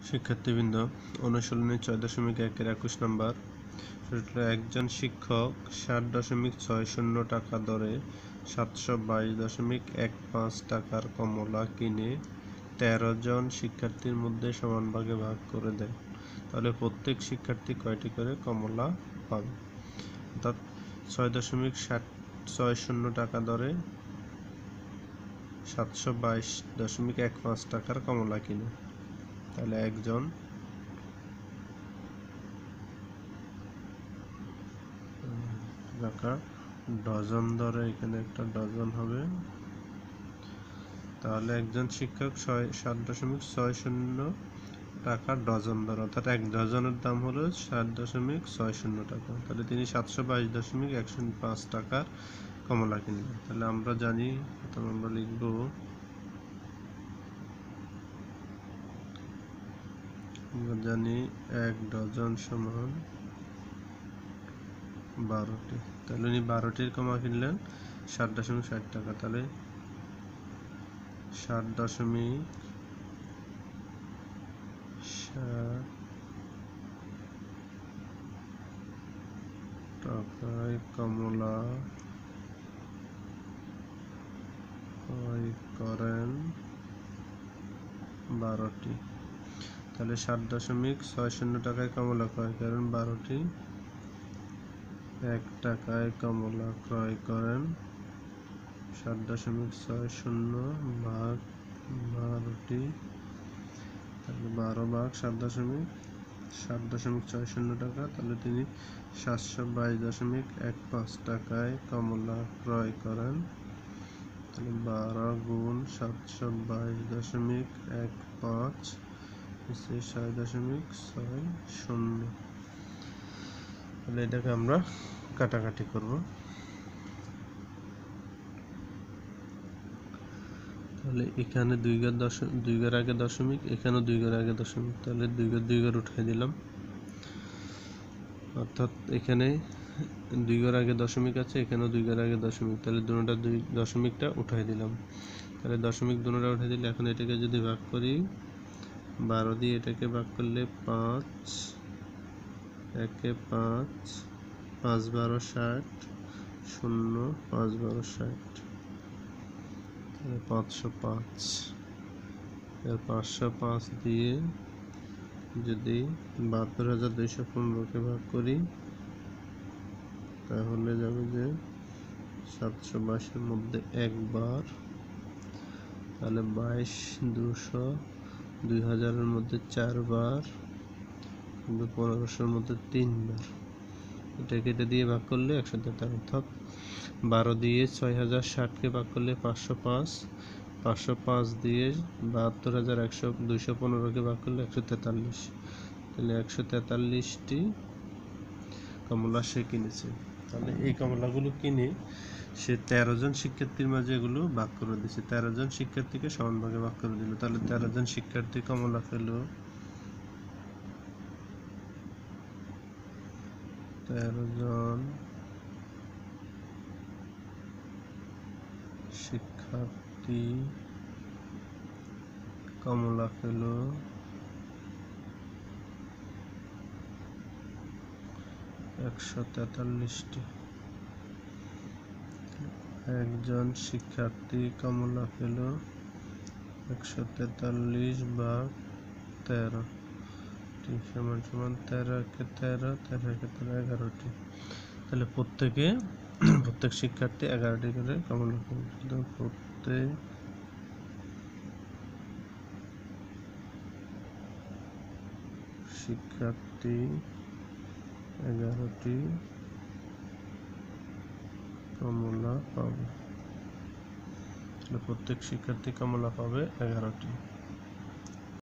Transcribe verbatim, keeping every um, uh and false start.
শিক্ষার্থীবৃন্দ, অনুশীলনী ছয় দশমিক একের একুশ নম্বর একজন শিক্ষক ষাট দশমিক ছয় শূন্য টাকা দরে সাতশো বাইশ দশমিক এক পাঁচ টাকার কমলা কিনে তেরো জন শিক্ষার্থীর মধ্যে সমান ভাগে ভাগ করে দেয়। তাহলে প্রত্যেক শিক্ষার্থী কয়টি করে কমলা পাবে? অর্থাৎ ছয় দশমিক ষাট ছয় শূন্য টাকা দরে সাতশো বাইশ দশমিক এক পাঁচ টাকার কমলা কিনে, তাহলে একজন টাকা ডজন দরে, এখানে একটা ডজন হবে। তাহলে একজন শিক্ষক ছয় সাত দশমিক ছয় শূন্য টাকা ডজন দর, অর্থাৎ এক ডজনের দাম হলো সাত দশমিক ছয় শূন্য টাকা। তাহলে তিনি সাতশো বাইশ দশমিক একশো পাঁচ টাকার কমলা কিনলেন। তাহলে আমরা জানি, প্রথমে আমরা লিখব আমরা জানি এক ডজন সমান বারোটি। তাহলে উনি বারোটির কমলা কিনলেন ষাট দশমিক ষাট টাকা। তাহলে ষাট দশমিক ষাট টাকায় কমলা ক্রয় করেন বারোটি। তাহলে ষাট দশমিক ছয় শূন্য টাকায় কমলা ক্রয় করেন বারোটি, এক টাকায় কমলা ক্রয় করেন ষাট দশমিক ছয় শূন্য ভাগ বারোটি, তাহলে বারো ভাগ সাত দশমিক সাত দশমিক ছয় শূন্য টাকা। তাহলে তিনি সাতশো বাইশ দশমিক এক পাঁচ টাকায় কমলা ক্রয় করেন। তাহলে বারো গুণ সাতশো বাইশ দশমিক এক পাঁচ ছয় দশমিক ছয় শূন্য। তাহলে এটাকে আমরা কাটাকাটি করব। তাহলে এখানে দুই ঘর দশমিক, দুই ঘর আগে দশমিক, এখানেও দুই ঘর আগে দশমিক, তাহলে দুই ঘর দুই ঘর উঠাই দিলাম। অর্থাৎ এখানে দুই ঘর আগে দশমিক আছে, এখানেও দুই ঘর আগে দশমিক, তাহলে দুটোটা দুই দশমিকটা উঠাই দিলাম। তাহলে দশমিক দুটোটা উঠাই দিলে এখন এটাকে যদি ভাগ করি, বারো দিয়ে এটাকে ভাগ করলে পাঁচ, একে পাঁচ, পাঁচ বারো ষাট, শূন্য পাঁচ বারো ষাট, পাঁচশো পাঁচ। এর পাঁচশো পাঁচ দিয়ে যদি বাহাত্তর হাজার দুইশো পনেরোকে ভাগ করি, তাহলে যাবে যে সাতশো বাইশের মধ্যে একবার, তাহলে বাইশ দুশো দুই হাজারের মধ্যে চারবার, কিন্তু পনেরোশোর মধ্যে তিনবার। এটাকে এটা দিয়ে ভাগ করলে একশো তেতাল্লিশ। অর্থাৎ বারো দিয়ে ছয় হাজার ষাটকে ভাগ করলে পাঁচশো পাঁচ, পাঁচশো পাঁচ দিয়ে বাহাত্তর হাজার একশো দুইশো পনেরোকে ভাগ করলে একশো তেতাল্লিশ। তাহলে একশো তেতাল্লিশটি কমলা সে কিনেছে। তাহলে এই কমলাগুলো কিনে সে তেরো জন শিক্ষার্থীর মাঝে এগুলো ভাগ করে দিয়েছে, তেরো জন শিক্ষার্থীকে সমান ভাগে ভাগ করে দিল। তাহলে তেরো জন শিক্ষার্থী কমলা পেল তেরো জন শিক্ষার্থী কমলা পেল একশো তেতাল্লিশটি। একজন শিক্ষার্থী কমলা পেল একশো তেতাল্লিশ ভাগ তেরো সমান সমান তেরো একে তেরো, তেরো একে তেরো, এগারোটি। তাহলে প্রত্যেকে প্রত্যেক শিক্ষার্থী এগারোটি করে কমলা পেল। প্রত্যেক শিক্ষার্থী এগারোটি কমলা পাবে। প্রত্যেক শিক্ষার্থী কমলা পাবে এগারোটি।